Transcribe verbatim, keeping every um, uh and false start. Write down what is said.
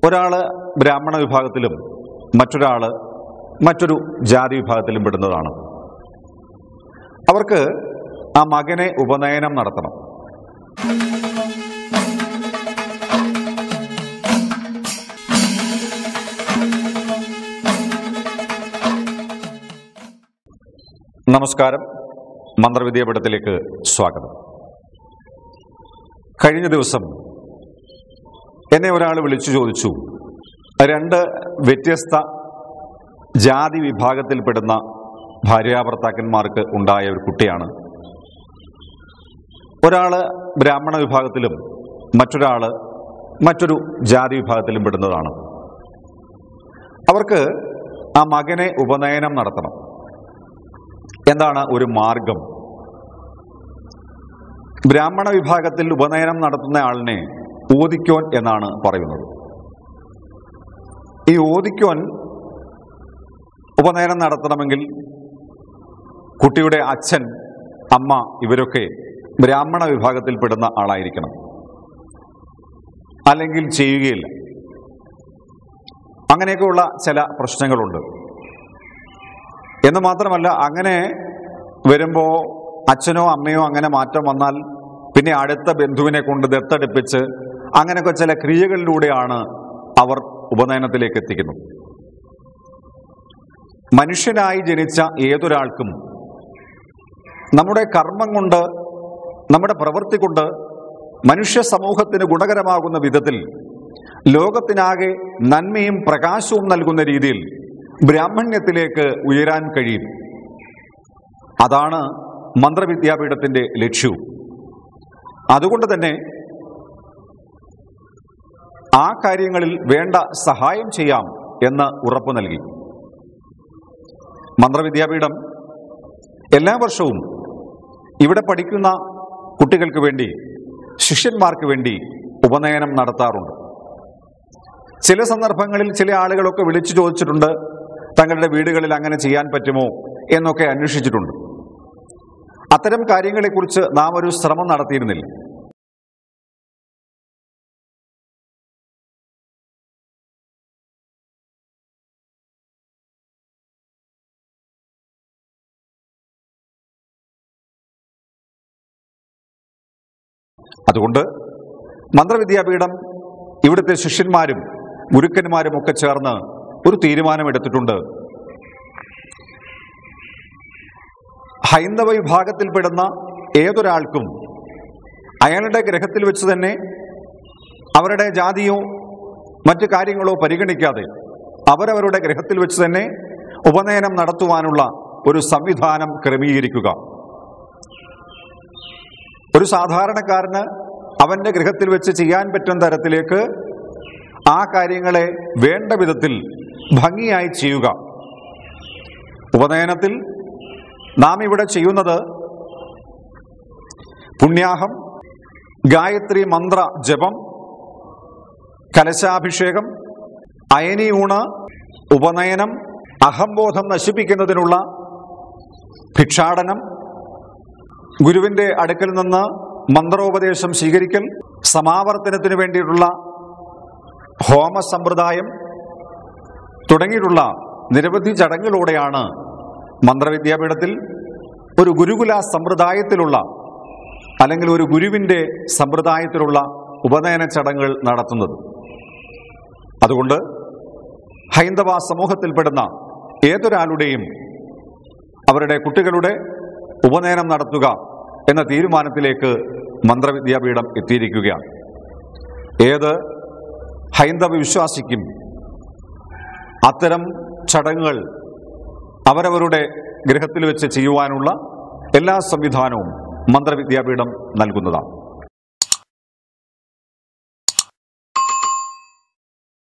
ഒരാൾ ബ്രാഹ്മണ വിഭാഗത്തിലും മറ്റൊരാൾ മറ്റൊരു ജാതി വിഭാഗത്തിലും പെടുന്നതാണ്. അവർക്ക് ആ മകനെ ഉപനയനം നടത്തണം. നമസ്കാരം, മന്ത്രവിദ്യാപീഠത്തിലേക്ക് സ്വാഗതം. കഴിഞ്ഞ ദിവസം എന്നെ ഒരാൾ വിളിച്ചു ചോദിച്ചു, രണ്ട് വ്യത്യസ്ത ജാതി വിഭാഗത്തിൽപ്പെടുന്ന ഭാര്യാഭർത്താക്കന്മാർക്ക് ഉണ്ടായ ഒരു കുട്ടിയാണ്. ഒരാൾ ബ്രാഹ്മണ വിഭാഗത്തിലും മറ്റൊരാൾ മറ്റൊരു ജാതി വിഭാഗത്തിലും പെടുന്നതാണ്. അവർക്ക് ആ മകനെ ഉപനയനം നടത്തണം. എന്താണ് ഒരു മാർഗം? ബ്രാഹ്മണ വിഭാഗത്തിൽ ഉപനയനം നടത്തുന്ന ആളിനെ ഓദിക്കോൻ എന്നാണ് പറയുന്നത്. ഈ ഓദിക്കോൻ ഉപനയനം നടത്തണമെങ്കിൽ കുട്ടിയുടെ അച്ഛൻ, അമ്മ ഇവരൊക്കെ ബ്രാഹ്മണ വിഭാഗത്തിൽപ്പെടുന്ന ആളായിരിക്കണം, അല്ലെങ്കിൽ ചെയ്യുകയില്ല. അങ്ങനെയൊക്കെയുള്ള ചില പ്രശ്നങ്ങളുണ്ട്. എന്ന് മാത്രമല്ല, അങ്ങനെ വരുമ്പോൾ അച്ഛനോ അമ്മയോ അങ്ങനെ മാറ്റം വന്നാൽ പിന്നെ അടുത്ത ബന്ധുവിനെ കൊണ്ട് ദത്തെടുപ്പിച്ച് അങ്ങനെയൊക്കെ ചില ക്രിയകളിലൂടെയാണ് അവർ ഉപനയനത്തിലേക്ക് എത്തിക്കുന്നത്. മനുഷ്യനായി ജനിച്ച ഏതൊരാൾക്കും നമ്മുടെ കർമ്മം കൊണ്ട്, നമ്മുടെ പ്രവൃത്തി കൊണ്ട് മനുഷ്യ സമൂഹത്തിന് ഗുണകരമാകുന്ന വിധത്തിൽ ലോകത്തിനാകെ നന്മയും പ്രകാശവും നൽകുന്ന രീതിയിൽ ബ്രാഹ്മണ്യത്തിലേക്ക് ഉയരാൻ കഴിയും. അതാണ് മന്ത്രവിദ്യാപീഠത്തിന്റെ ലക്ഷ്യവും. അതുകൊണ്ട് തന്നെ ആ കാര്യങ്ങളിൽ വേണ്ട സഹായം ചെയ്യാം എന്ന് ഉറപ്പു നൽകി. മന്ത്രവിദ്യാപീഠം എല്ലാ വർഷവും ഇവിടെ പഠിക്കുന്ന കുട്ടികൾക്ക് വേണ്ടി, ശിഷ്യന്മാർക്ക് വേണ്ടി ഉപനയനം നടത്താറുണ്ട്. ചില സന്ദർഭങ്ങളിൽ ചില ആളുകളൊക്കെ വിളിച്ചു ചോദിച്ചിട്ടുണ്ട്, തങ്ങളുടെ വീടുകളിൽ അങ്ങനെ ചെയ്യാൻ പറ്റുമോ എന്നൊക്കെ അന്വേഷിച്ചിട്ടുണ്ട്. അത്തരം കാര്യങ്ങളെക്കുറിച്ച് നാം ഒരു ശ്രമം നടത്തിയിരുന്നില്ല. അതുകൊണ്ട് മന്ത്രവിദ്യാപീഠം ഇവിടുത്തെ ശിഷ്യന്മാരും ഗുരുക്കന്മാരും ഒക്കെ ചേർന്ന് ഒരു തീരുമാനമെടുത്തിട്ടുണ്ട്. ഹൈന്ദവ വിഭാഗത്തിൽപ്പെടുന്ന ഏതൊരാൾക്കും അയാളുടെ ഗ്രഹത്തിൽ വെച്ച് തന്നെ അവരുടെ ജാതിയോ മറ്റു കാര്യങ്ങളോ പരിഗണിക്കാതെ അവരവരുടെ ഗ്രഹത്തിൽ വെച്ച് തന്നെ ഉപനയനം നടത്തുവാനുള്ള ഒരു സംവിധാനം ക്രമീകരിക്കുക. ഒരു സാധാരണക്കാരന് അവന്റെ ഗൃഹത്തിൽ വെച്ച് ചെയ്യാൻ പറ്റുന്ന തരത്തിലേക്ക് ആ കാര്യങ്ങളെ വേണ്ട വിധത്തിൽ ഭംഗിയായി ചെയ്യുക. ഉപനയനത്തിൽ നാം ഇവിടെ ചെയ്യുന്നത് പുണ്യാഹം, ഗായത്രി മന്ത്ര ജപം, കലശാഭിഷേകം, അയനിയൂണ്, ഉപനയനം, അഹംബോധം നശിപ്പിക്കുന്നതിനുള്ള ഭിക്ഷാടനം, ഗുരുവിന്റെ അടുക്കൽ നിന്ന് മന്ത്രോപദേശം സ്വീകരിക്കൽ, സമാവർത്തനത്തിനു വേണ്ടിയിട്ടുള്ള ഹോമസമ്പ്രദായം തുടങ്ങിയിട്ടുള്ള നിരവധി ചടങ്ങുകളോടെയാണ് മന്ത്രവിദ്യാപീഠത്തിൽ ഒരു ഗുരുകുല സമ്പ്രദായത്തിലുള്ള, അല്ലെങ്കിൽ ഒരു ഗുരുവിന്റെ സമ്പ്രദായത്തിലുള്ള ഉപനയന ചടങ്ങുകൾ നടത്തുന്നത്. അതുകൊണ്ട് ഹൈന്ദവ സമൂഹത്തിൽപ്പെടുന്ന ഏതൊരാളുടെയും അവരുടെ കുട്ടികളുടെ ഉപനയനം നടത്തുക എന്ന തീരുമാനത്തിലേക്ക് മന്ത്രവിദ്യാപീഠം എത്തിയിരിക്കുകയാണ്. ഏത് ഹൈന്ദവ വിശ്വാസിക്കും അത്തരം ചടങ്ങുകൾ അവരവരുടെ ഗൃഹത്തിൽ വെച്ച് ചെയ്യുവാനുള്ള എല്ലാ സംവിധാനവും മന്ത്രവിദ്യാപീഠം നൽകുന്നതാണ്.